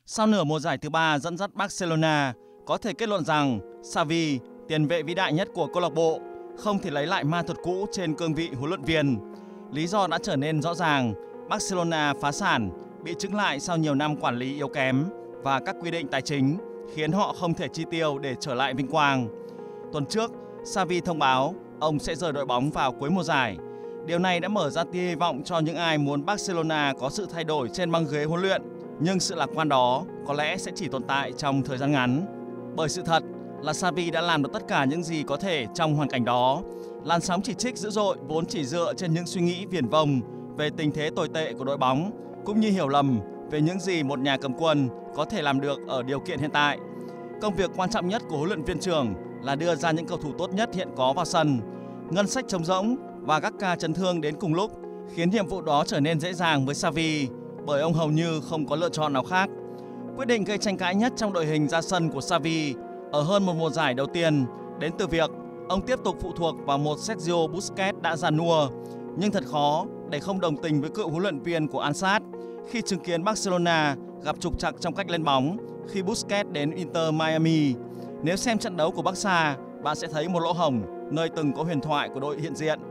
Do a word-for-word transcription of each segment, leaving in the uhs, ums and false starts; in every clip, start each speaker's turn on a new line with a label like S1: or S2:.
S1: Sau nửa mùa giải thứ ba dẫn dắt Barcelona, có thể kết luận rằng Xavi, tiền vệ vĩ đại nhất của câu lạc bộ, không thể lấy lại ma thuật cũ trên cương vị huấn luyện viên. Lý do đã trở nên rõ ràng, Barcelona phá sản, bị chững lại sau nhiều năm quản lý yếu kém và các quy định tài chính khiến họ không thể chi tiêu để trở lại vinh quang. Tuần trước, Xavi thông báo ông sẽ rời đội bóng vào cuối mùa giải. Điều này đã mở ra tia hy vọng cho những ai muốn Barcelona có sự thay đổi trên băng ghế huấn luyện, nhưng sự lạc quan đó có lẽ sẽ chỉ tồn tại trong thời gian ngắn. Bởi sự thật là Xavi đã làm được tất cả những gì có thể trong hoàn cảnh đó. Làn sóng chỉ trích dữ dội vốn chỉ dựa trên những suy nghĩ viển vông về tình thế tồi tệ của đội bóng, cũng như hiểu lầm về những gì một nhà cầm quân có thể làm được ở điều kiện hiện tại. Công việc quan trọng nhất của huấn luyện viên trưởng là đưa ra những cầu thủ tốt nhất hiện có vào sân. Ngân sách trống rỗng và các ca chấn thương đến cùng lúc khiến nhiệm vụ đó trở nên dễ dàng với Xavi, bởi ông hầu như không có lựa chọn nào khác. Quyết định gây tranh cãi nhất trong đội hình ra sân của Xavi ở hơn một mùa giải đầu tiên đến từ việc ông tiếp tục phụ thuộc vào một Sergio Busquets đã già nua, nhưng thật khó để không đồng tình với cựu huấn luyện viên của Al-Sadd khi chứng kiến Barcelona gặp trục trặc trong cách lên bóng khi Busquets đến Inter Miami. Nếu xem trận đấu của Barca, bạn sẽ thấy một lỗ hổng nơi từng có huyền thoại của đội hiện diện.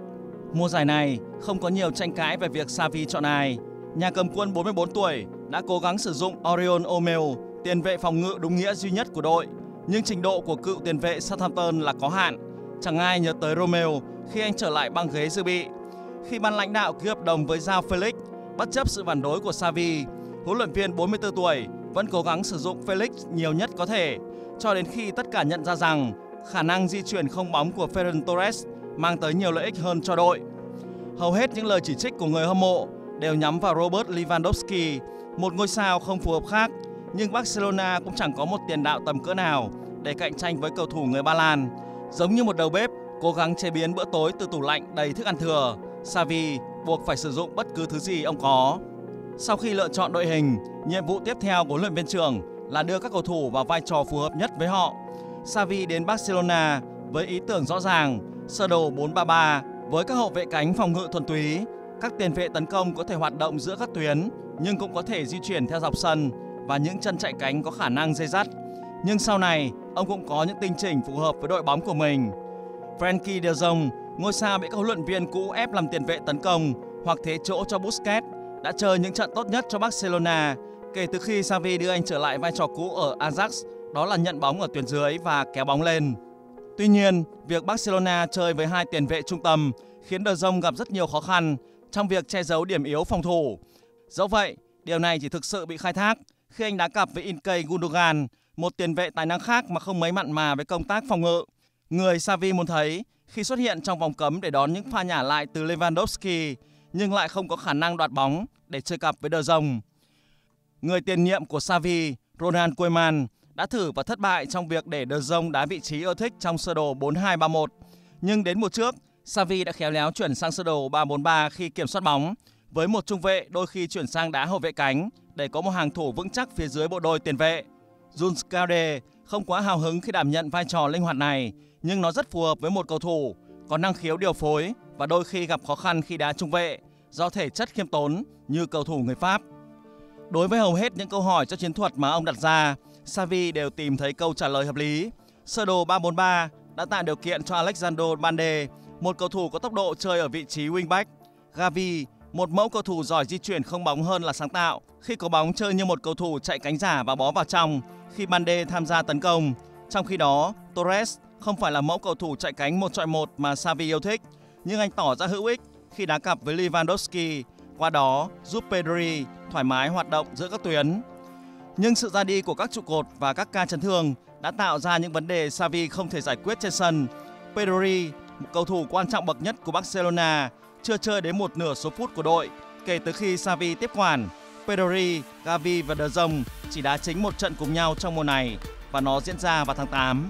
S1: Mùa giải này không có nhiều tranh cãi về việc Xavi chọn ai. Nhà cầm quân bốn mươi bốn tuổi đã cố gắng sử dụng Oriol Romeu, tiền vệ phòng ngự đúng nghĩa duy nhất của đội, nhưng trình độ của cựu tiền vệ Southampton là có hạn. Chẳng ai nhớ tới Romeu khi anh trở lại băng ghế dự bị. Khi ban lãnh đạo ký hợp đồng với João Felix, bất chấp sự phản đối của Xavi, huấn luyện viên bốn mươi tư tuổi vẫn cố gắng sử dụng Felix nhiều nhất có thể, cho đến khi tất cả nhận ra rằng khả năng di chuyển không bóng của Ferran Torres mang tới nhiều lợi ích hơn cho đội. Hầu hết những lời chỉ trích của người hâm mộ đều nhắm vào Robert Lewandowski, một ngôi sao không phù hợp khác, nhưng Barcelona cũng chẳng có một tiền đạo tầm cỡ nào để cạnh tranh với cầu thủ người Ba Lan. Giống như một đầu bếp cố gắng chế biến bữa tối từ tủ lạnh đầy thức ăn thừa, Xavi buộc phải sử dụng bất cứ thứ gì ông có. Sau khi lựa chọn đội hình, nhiệm vụ tiếp theo của huấn luyện viên trưởng là đưa các cầu thủ vào vai trò phù hợp nhất với họ. Xavi đến Barcelona với ý tưởng rõ ràng, sơ đồ bốn ba ba với các hậu vệ cánh phòng ngự thuần túy. Các tiền vệ tấn công có thể hoạt động giữa các tuyến nhưng cũng có thể di chuyển theo dọc sân và những chân chạy cánh có khả năng dây dắt. Nhưng sau này, ông cũng có những tinh chỉnh phù hợp với đội bóng của mình. Frenkie de Jong, ngôi sao bị các huấn luyện viên cũ ép làm tiền vệ tấn công hoặc thế chỗ cho Busquets, đã chơi những trận tốt nhất cho Barcelona kể từ khi Xavi đưa anh trở lại vai trò cũ ở Ajax, đó là nhận bóng ở tuyến dưới và kéo bóng lên. Tuy nhiên, việc Barcelona chơi với hai tiền vệ trung tâm khiến De Jong gặp rất nhiều khó khăn trong việc che giấu điểm yếu phòng thủ. Dẫu vậy, điều này chỉ thực sự bị khai thác khi anh đá cặp với Ilkay Gundogan, một tiền vệ tài năng khác mà không mấy mặn mà với công tác phòng ngự. Người Xavi muốn thấy khi xuất hiện trong vòng cấm để đón những pha nhả lại từ Lewandowski, nhưng lại không có khả năng đoạt bóng để chơi cặp với De Jong. Người tiền nhiệm của Xavi, Ronald Koeman, đã thử và thất bại trong việc để De Jong đá vị trí ưa thích trong sơ đồ bốn hai ba một. Nhưng đến mùa trước, Xavi đã khéo léo chuyển sang sơ đồ ba bốn ba khi kiểm soát bóng, với một trung vệ đôi khi chuyển sang đá hậu vệ cánh để có một hàng thủ vững chắc phía dưới bộ đôi tiền vệ. Jules Koundé không quá hào hứng khi đảm nhận vai trò linh hoạt này, nhưng nó rất phù hợp với một cầu thủ có năng khiếu điều phối và đôi khi gặp khó khăn khi đá trung vệ do thể chất khiêm tốn như cầu thủ người Pháp. Đối với hầu hết những câu hỏi cho chiến thuật mà ông đặt ra, Xavi đều tìm thấy câu trả lời hợp lý. Sơ đồ ba bốn ba đã tạo điều kiện cho Alexandre Balde, một cầu thủ có tốc độ chơi ở vị trí wingback. Gavi, một mẫu cầu thủ giỏi di chuyển không bóng hơn là sáng tạo, khi có bóng chơi như một cầu thủ chạy cánh giả và bó vào trong khi Balde tham gia tấn công. Trong khi đó, Torres không phải là mẫu cầu thủ chạy cánh một chọi một mà Xavi yêu thích, nhưng anh tỏ ra hữu ích khi đá cặp với Lewandowski, qua đó giúp Pedri thoải mái hoạt động giữa các tuyến. Nhưng sự ra đi của các trụ cột và các ca chấn thương đã tạo ra những vấn đề Xavi không thể giải quyết trên sân. Pedri, một cầu thủ quan trọng bậc nhất của Barcelona, chưa chơi đến một nửa số phút của đội kể từ khi Xavi tiếp quản. Pedri, Gavi và De Jong chỉ đá chính một trận cùng nhau trong mùa này và nó diễn ra vào tháng tám.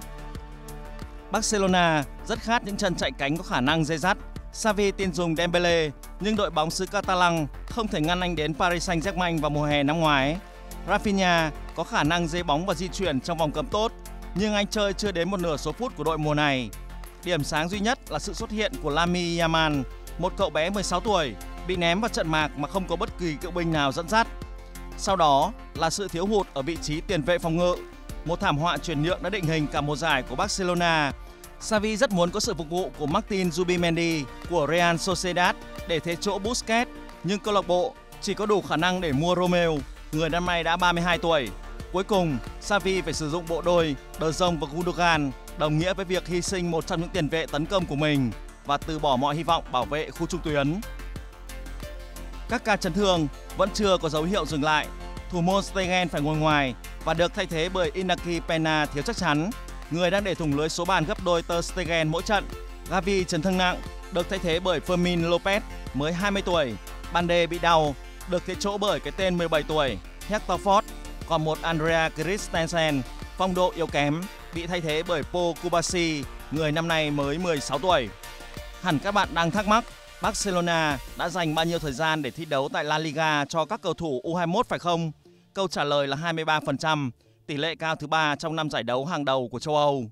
S1: Barcelona rất khát những chân chạy cánh có khả năng dây dắt. Xavi tin dùng Dembele, nhưng đội bóng xứ Catalan không thể ngăn anh đến Paris Saint-Germain vào mùa hè năm ngoái. Rafinha có khả năng dây bóng và di chuyển trong vòng cấm tốt, nhưng anh chơi chưa đến một nửa số phút của đội mùa này. Điểm sáng duy nhất là sự xuất hiện của Lamine Yamal, một cậu bé mười sáu tuổi bị ném vào trận mạc mà không có bất kỳ cựu binh nào dẫn dắt. Sau đó là sự thiếu hụt ở vị trí tiền vệ phòng ngự. Một thảm họa chuyển nhượng đã định hình cả mùa giải của Barcelona. Xavi rất muốn có sự phục vụ của Martin Zubimendi của Real Sociedad để thế chỗ Busquets, nhưng câu lạc bộ chỉ có đủ khả năng để mua Romeu, người năm nay đã ba mươi hai tuổi. Cuối cùng, Xavi phải sử dụng bộ đôi De Jong và Gundogan, đồng nghĩa với việc hy sinh một trong những tiền vệ tấn công của mình và từ bỏ mọi hy vọng bảo vệ khu trung tuyến. Các ca chấn thương vẫn chưa có dấu hiệu dừng lại. Thủ môn Stegen phải ngồi ngoài và được thay thế bởi Iñaki Peña thiếu chắc chắn, người đang để thủng lưới số bàn gấp đôi Ter Stegen mỗi trận. Gavi chấn thương nặng, được thay thế bởi Fermin Lopez mới hai mươi tuổi. Bande bị đau, được thế chỗ bởi cái tên mười bảy tuổi Hector Ford. Còn một Andrea Christensen, phong độ yếu kém, bị thay thế bởi Pau Cubarsí, người năm nay mới mười sáu tuổi. Hẳn các bạn đang thắc mắc, Barcelona đã dành bao nhiêu thời gian để thi đấu tại La Liga cho các cầu thủ U hai mươi mốt phải không? Câu trả lời là hai mươi ba phần trăm, tỷ lệ cao thứ ba trong năm giải đấu hàng đầu của châu Âu.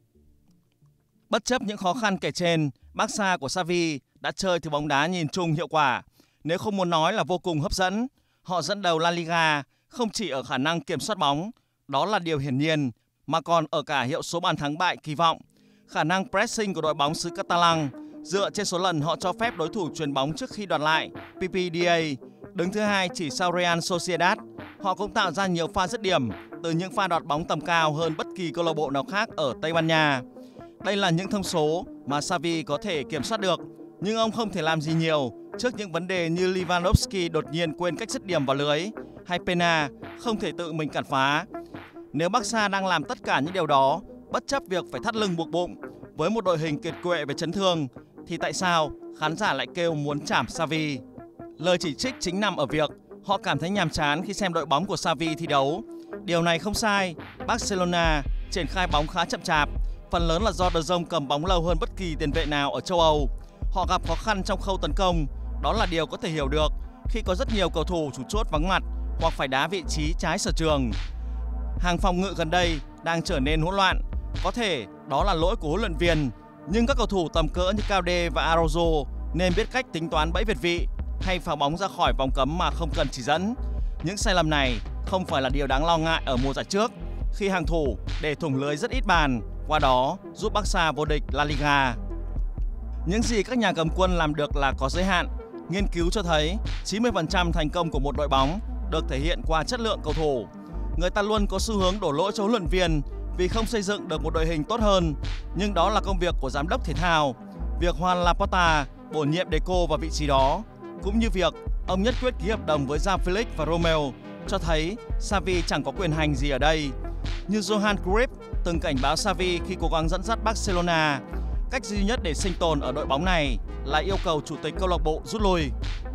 S1: Bất chấp những khó khăn kể trên, Barca của Xavi đã chơi thứ bóng đá nhìn chung hiệu quả. Nếu không muốn nói là vô cùng hấp dẫn, họ dẫn đầu La Liga không chỉ ở khả năng kiểm soát bóng, đó là điều hiển nhiên, mà còn ở cả hiệu số bàn thắng bại kỳ vọng. Khả năng pressing của đội bóng xứ Catalan dựa trên số lần họ cho phép đối thủ chuyền bóng trước khi đoạt lại, P P D A, đứng thứ hai chỉ sau Real Sociedad. Họ cũng tạo ra nhiều pha dứt điểm từ những pha đoạt bóng tầm cao hơn bất kỳ câu lạc bộ nào khác ở Tây Ban Nha. Đây là những thông số mà Xavi có thể kiểm soát được, nhưng ông không thể làm gì nhiều trước những vấn đề như Lewandowski đột nhiên quên cách dứt điểm vào lưới hay Peña không thể tự mình cản phá. Nếu Barca đang làm tất cả những điều đó, bất chấp việc phải thắt lưng buộc bụng với một đội hình kiệt quệ về chấn thương, thì tại sao khán giả lại kêu muốn chảm Xavi? Lời chỉ trích chính nằm ở việc họ cảm thấy nhàm chán khi xem đội bóng của Xavi thi đấu. Điều này không sai, Barcelona triển khai bóng khá chậm chạp, phần lớn là do De Jong cầm bóng lâu hơn bất kỳ tiền vệ nào ở châu Âu. Họ gặp khó khăn trong khâu tấn công, đó là điều có thể hiểu được khi có rất nhiều cầu thủ chủ chốt vắng mặt hoặc phải đá vị trí trái sở trường. Hàng phòng ngự gần đây đang trở nên hỗn loạn, có thể đó là lỗi của huấn luyện viên, nhưng các cầu thủ tầm cỡ như Koundé và Araujo nên biết cách tính toán bẫy việt vị hay phá bóng ra khỏi vòng cấm mà không cần chỉ dẫn. Những sai lầm này không phải là điều đáng lo ngại ở mùa giải trước, khi hàng thủ để thủng lưới rất ít bàn, qua đó giúp Barca vô địch La Liga. Những gì các nhà cầm quân làm được là có giới hạn. Nghiên cứu cho thấy chín mươi phần trăm thành công của một đội bóng được thể hiện qua chất lượng cầu thủ. Người ta luôn có xu hướng đổ lỗi cho huấn luyện viên vì không xây dựng được một đội hình tốt hơn, nhưng đó là công việc của giám đốc thể thao. Việc Juan Laporta bổ nhiệm Deco vào vị trí đó, cũng như việc ông nhất quyết ký hợp đồng với João Felix và Romeu, cho thấy Xavi chẳng có quyền hành gì ở đây. Như Johan Cruyff từng cảnh báo Xavi khi cố gắng dẫn dắt Barcelona, cách duy nhất để sinh tồn ở đội bóng này là yêu cầu chủ tịch câu lạc bộ rút lui.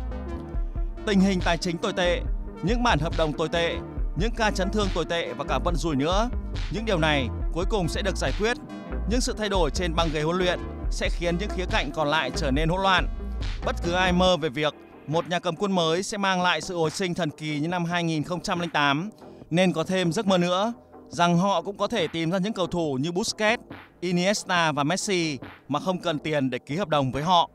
S1: Tình hình tài chính tồi tệ, những bản hợp đồng tồi tệ, những ca chấn thương tồi tệ và cả vận rủi nữa, những điều này cuối cùng sẽ được giải quyết. Những sự thay đổi trên băng ghế huấn luyện sẽ khiến những khía cạnh còn lại trở nên hỗn loạn. Bất cứ ai mơ về việc một nhà cầm quân mới sẽ mang lại sự hồi sinh thần kỳ như năm hai nghìn không trăm lẻ tám nên có thêm giấc mơ nữa rằng họ cũng có thể tìm ra những cầu thủ như Busquets, Iniesta và Messi mà không cần tiền để ký hợp đồng với họ.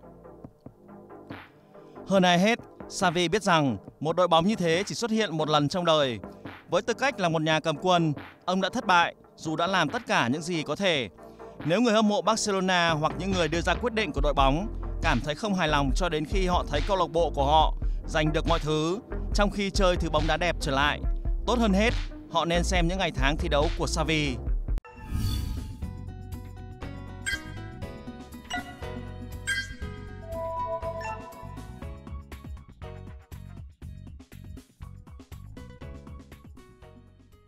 S1: Hơn ai hết, Xavi biết rằng một đội bóng như thế chỉ xuất hiện một lần trong đời. Với tư cách là một nhà cầm quân, ông đã thất bại dù đã làm tất cả những gì có thể. Nếu người hâm mộ Barcelona hoặc những người đưa ra quyết định của đội bóng cảm thấy không hài lòng cho đến khi họ thấy câu lạc bộ của họ giành được mọi thứ trong khi chơi thứ bóng đá đẹp trở lại, tốt hơn hết, họ nên xem những ngày tháng thi đấu của Xavi.